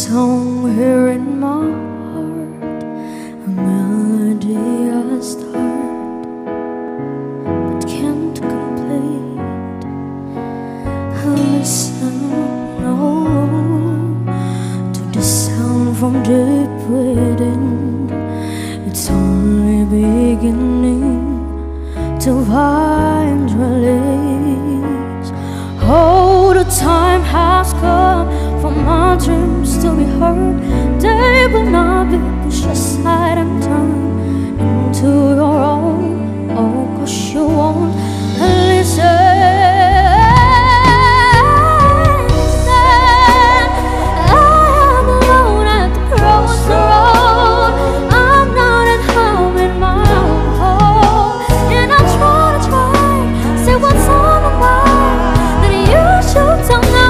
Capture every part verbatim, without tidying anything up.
song here in my heart, a melody I start but can't complete. I listen, no, to the sound from deep within. It's only beginning to find release. Oh, the time has come for my dreams to be heard. They will not be pushed aside and turned into your own. Oh, 'cause you won't listen. I am alone at the crossroads. I'm not at home in my own home, and I try to try, say what's on my mind, that you should tell no.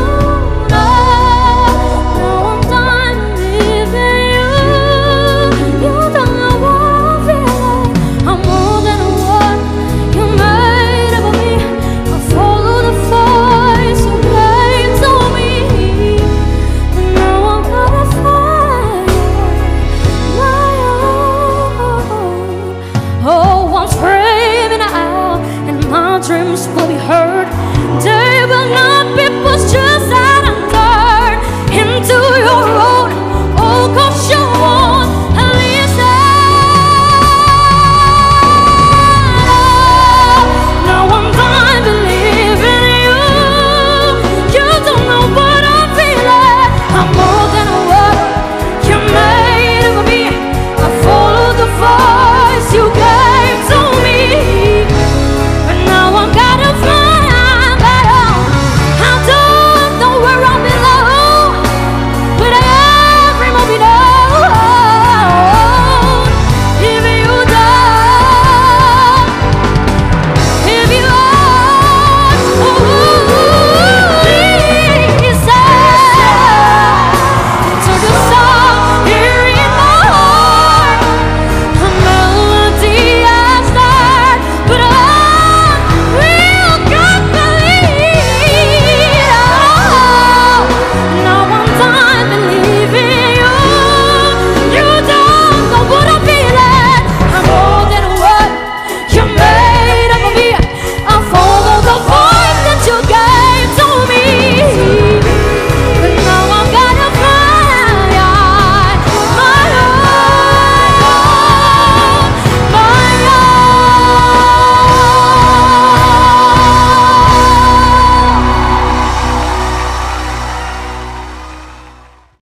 Dreams will be heard. They